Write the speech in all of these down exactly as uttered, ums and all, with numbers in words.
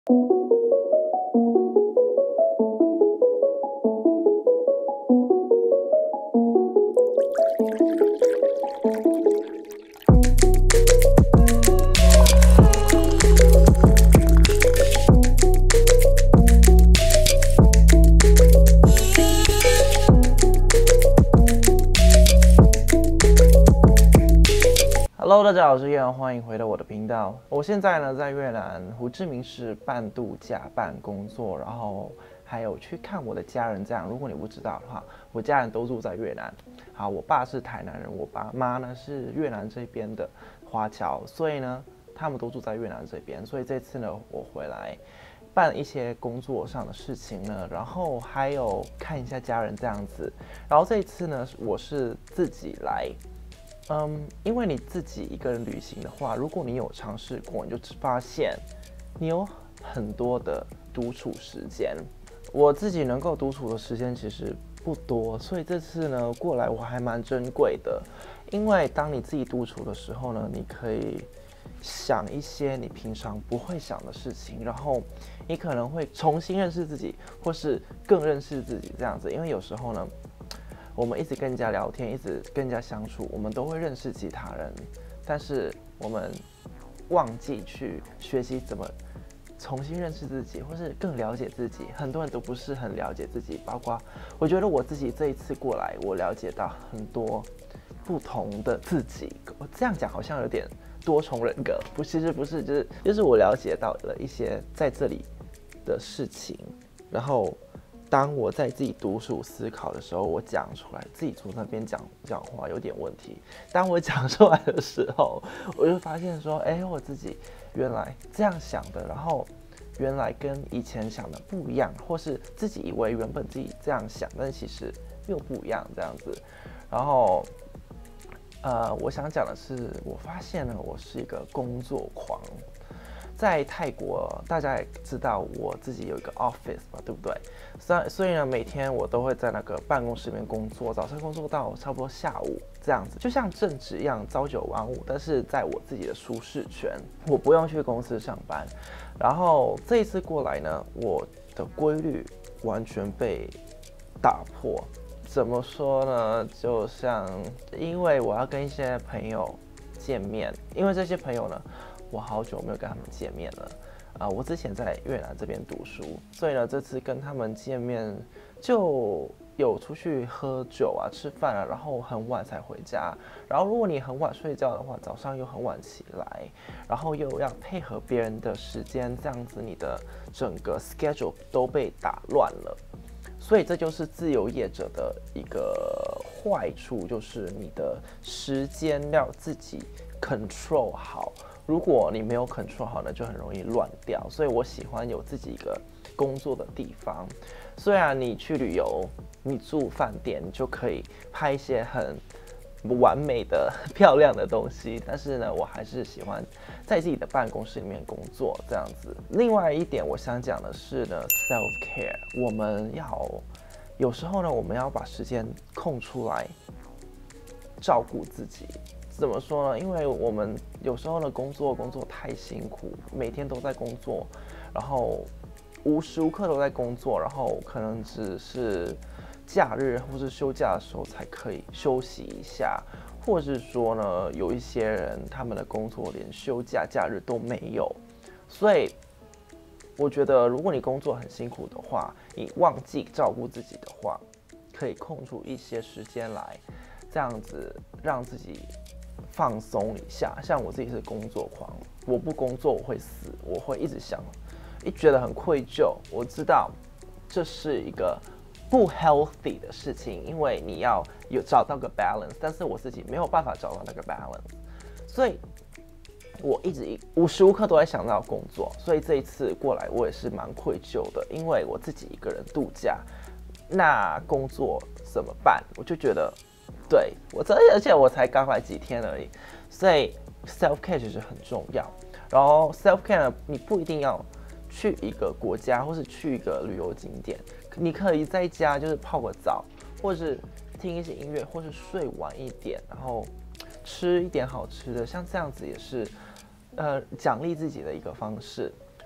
Hello， 大家好，我是叶阳，欢迎回到我的频道。我现在呢在越南胡志明市半度假半工作，然后还有去看我的家人。这样，如果你不知道的话，我家人都住在越南。好，我爸是台南人，我爸妈呢是越南这边的华侨，所以呢他们都住在越南这边。所以这次呢我回来办一些工作上的事情呢，然后还有看一下家人这样子。然后这一次呢我是自己来。嗯，因为你自己一个人旅行的话，如果你有尝试过，你就发现你有很多的独处时间。我自己能够独处的时间其实不多，所以这次呢过来我还蛮珍贵的。因为当你自己独处的时候呢，你可以想一些你平常不会想的事情，然后你可能会重新认识自己，或是更认识自己这样子。因为有时候呢，我们一直跟人家聊天，一直跟人家相处，我们都会认识其他人，但是我们忘记去学习怎么重新认识自己，或是更了解自己。很多人都不是很了解自己，包括我觉得我自己这一次过来，我了解到很多不同的自己。我这样讲好像有点多重人格，不，其实不是，就是就是我了解到了一些在这里的事情，然后当我在自己独处思考的时候，我讲出来，自己从那边讲讲话有点问题。当我讲出来的时候，我就发现说，哎，我自己原来这样想的，然后原来跟以前想的不一样，或是自己以为原本自己这样想，但其实又不一样这样子。然后，呃，我想讲的是，我发现呢，我是一个工作狂。在泰国，大家也知道我自己有一个 office 嘛，对不对？所以所以呢，每天我都会在那个办公室里面工作，早上工作到差不多下午这样子，就像正职一样，朝九晚五。但是在我自己的舒适圈，我不用去公司上班。然后这一次过来呢，我的规律完全被打破。怎么说呢？就像因为我要跟一些朋友见面，因为这些朋友呢，我好久没有跟他们见面了，啊、呃，我之前在越南这边读书，所以呢，这次跟他们见面就有出去喝酒啊、吃饭啊，然后很晚才回家。然后如果你很晚睡觉的话，早上又很晚起来，然后又要配合别人的时间，这样子你的整个 schedule 都被打乱了。所以这就是自由业者的一个坏处，就是你的时间要自己 control 好。如果你没有 control 好呢，就很容易乱掉。所以我喜欢有自己一个工作的地方。虽然你去旅游，你住饭店，你就可以拍一些很完美的、漂亮的东西，但是呢，我还是喜欢在自己的办公室里面工作这样子。另外一点，我想讲的是呢 ，self care， 我们要有时候呢，我们要把时间空出来照顾自己。怎么说呢？因为我们有时候呢，工作工作太辛苦，每天都在工作，然后无时无刻都在工作，然后可能只是假日或是休假的时候才可以休息一下，或是说呢，有一些人他们的工作连休假假日都没有，所以我觉得如果你工作很辛苦的话，你忘记照顾自己的话，可以空出一些时间来，这样子让自己放松一下。像我自己是工作狂，我不工作我会死，我会一直想，一觉得很愧疚。我知道这是一个不 healthy 的事情，因为你要有找到个 balance， 但是我自己没有办法找到那个 balance， 所以我一直无时无刻都在想到工作。所以这一次过来，我也是蛮愧疚的，因为我自己一个人度假，那工作怎么办？我就觉得。对我这，而且我才刚来几天而已，所以 self care 其实很重要。然后 self care 呢，你不一定要去一个国家，或是去一个旅游景点，你可以在家就是泡个澡，或是听一些音乐，或是睡晚一点，然后吃一点好吃的，像这样子也是，呃，奖励自己的一个方式。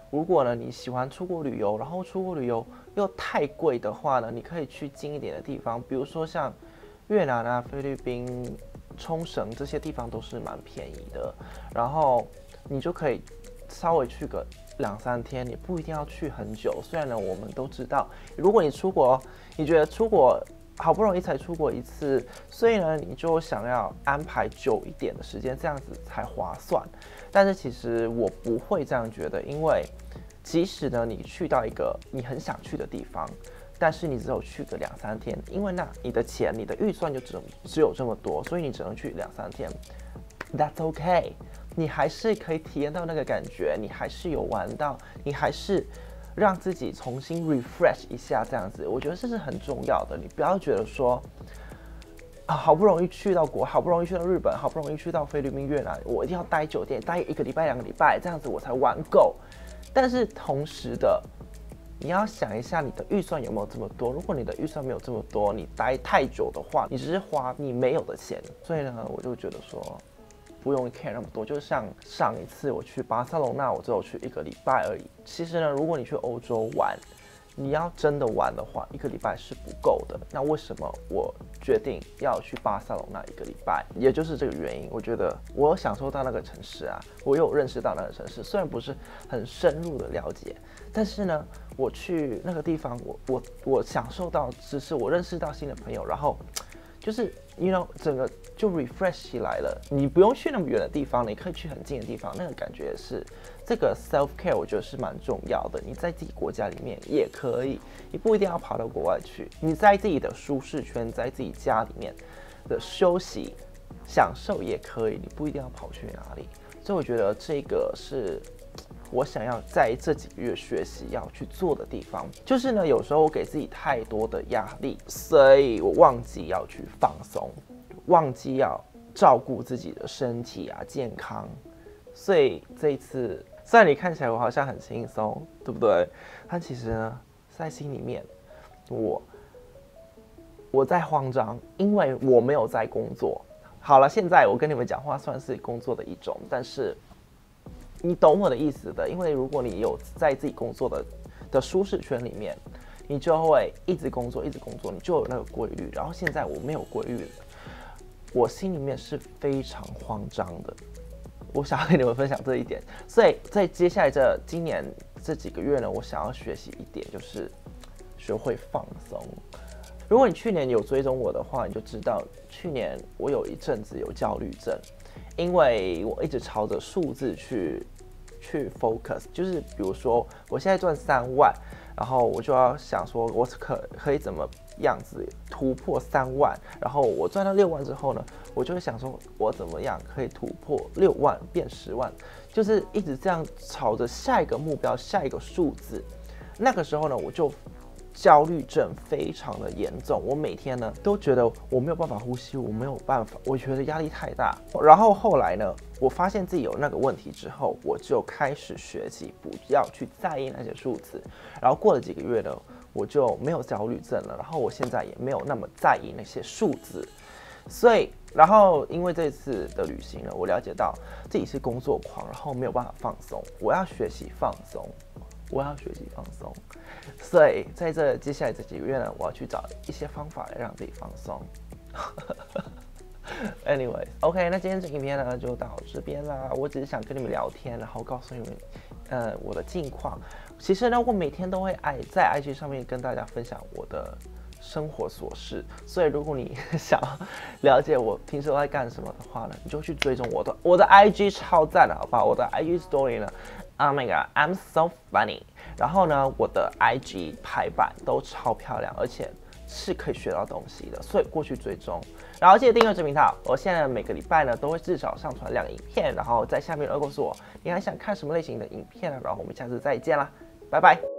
如果呢你喜欢出国旅游，然后出国旅游又太贵的话呢，你可以去近一点的地方，比如说像越南啊、菲律宾、冲绳这些地方都是蛮便宜的，然后你就可以稍微去个两三天，你不一定要去很久。虽然呢，我们都知道，如果你出国，你觉得出国好不容易才出国一次，所以呢，你就想要安排久一点的时间，这样子才划算。但是其实我不会这样觉得，因为即使呢你去到一个你很想去的地方，但是你只有去个两三天，因为那你的钱、你的预算就只只有这么多，所以你只能去两三天。That's okay， 你还是可以体验到那个感觉，你还是有玩到，你还是让自己重新 refresh 一下，这样子，我觉得这是很重要的。你不要觉得说。啊，好不容易去到国，好不容易去到日本，好不容易去到菲律宾、越南，我一定要待酒店，待一个礼拜、两个礼拜，这样子我才玩够。但是同时的，你要想一下你的预算有没有这么多。如果你的预算没有这么多，你待太久的话，你只是花你没有的钱。所以呢，我就觉得说，不用 care 那么多。就像上一次我去巴塞隆纳，我只有去一个礼拜而已。其实呢，如果你去欧洲玩，你要真的玩的话，一个礼拜是不够的。那为什么我决定要去巴塞隆纳一个礼拜？也就是这个原因。我觉得我有享受到那个城市啊，我有认识到那个城市，虽然不是很深入的了解，但是呢，我去那个地方，我我我享受到知识，我认识到新的朋友，然后就是 you know 整个就 refresh 起来了。你不用去那么远的地方，你可以去很近的地方，那个感觉是。这个 self care 我觉得是蛮重要的，你在自己国家里面也可以，你不一定要跑到国外去，你在自己的舒适圈，在自己家里面的休息、享受也可以，你不一定要跑去哪里。所以我觉得这个是我想要在这几个月学习要去做的地方。就是呢，有时候我给自己太多的压力，所以我忘记要去放松，忘记要照顾自己的身体啊、健康。所以这一次。虽然你看起来我好像很轻松，对不对？但其实呢，在心里面，我我在慌张，因为我没有在工作。好了，现在我跟你们讲话算是工作的一种，但是你懂我的意思的。因为如果你有在自己工作的的舒适圈里面，你就会一直工作，一直工作，你就有那个规律。然后现在我没有规律了，我心里面是非常慌张的。我想要跟你们分享这一点，所以在接下来这今年这几个月呢，我想要学习一点，就是学会放松。如果你去年有追踪我的话，你就知道去年我有一阵子有焦虑症，因为我一直朝着数字去去 focus， 就是比如说我现在赚三万，然后我就要想说我可可以怎么样子突破三万，然后我赚到六万之后呢，我就会想说我怎么样可以突破六万变十万，就是一直这样朝着下一个目标、下一个数字。那个时候呢，我就焦虑症非常的严重，我每天呢都觉得我没有办法呼吸，我没有办法，我觉得压力太大。然后后来呢，我发现自己有那个问题之后，我就开始学习不要去在意那些数字。然后过了几个月呢，我就没有焦虑症了，然后我现在也没有那么在意那些数字。所以，然后因为这次的旅行呢，我了解到自己是工作狂，然后没有办法放松，我要学习放松。我要学习放松，所以在这接下来这几个月呢，我要去找一些方法来让自己放松。Anyway， OK， 那今天这影片呢就到这边啦。我只是想跟你们聊天，然后告诉你们，呃，我的近况。其实呢，我每天都会爱在 I G 上面跟大家分享我的生活琐事，所以如果你想了解我平时都在干什么的话呢，你就去追踪我的我的 I G 超赞的，好不好？我的 I G Story 呢 ，Oh my God，I'm so funny。然后呢，我的 I G 排版都超漂亮，而且是可以学到东西的，所以过去追踪。然后记得订阅这频道，我现在每个礼拜呢都会至少上传两个影片，然后在下面告诉我你还想看什么类型的影片呢？然后我们下次再见啦，拜拜。